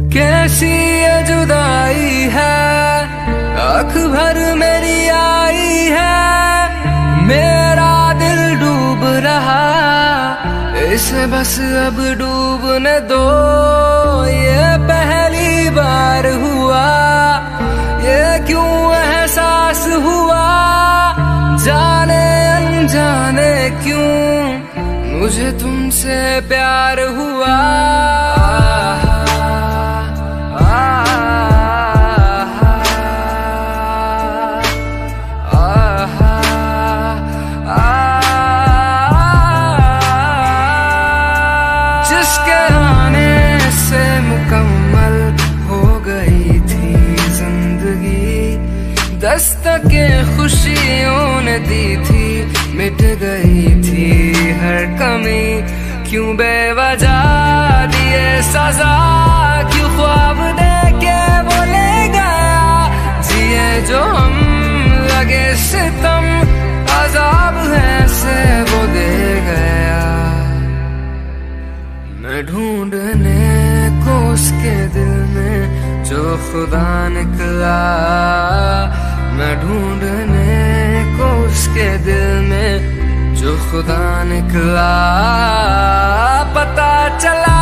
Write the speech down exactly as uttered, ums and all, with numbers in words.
कैसी ये जुदाई है, आँख भर मेरी आई है, मेरा दिल डूब रहा, इसे बस अब डूबने दो। ये पहली बार हुआ, ये क्यों एहसास हुआ, जाने अनजाने क्यों मुझे तुमसे प्यार हुआ। जिसके आने से मुकम्मल हो गई थी जिंदगी, दस्तकें खुशियों ने दी थी, मिट गई थी हर कमी। क्यों बेवजह दिए सजा, क्यों ख्वाब दे के वो ले गया, जिए जो हम लगे सितम, अजाब है से वो दे गया। मैं ढूंढने को उसके दिल में जो खुदा निकला, मैं ढूंढने को उसके दिल में जो खुदा निकला, पता चला